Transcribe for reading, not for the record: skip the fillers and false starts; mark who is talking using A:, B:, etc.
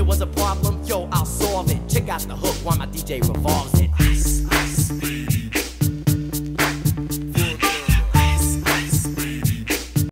A: there was a problem, yo, I'll solve it. Check out the hook while my DJ revolves it.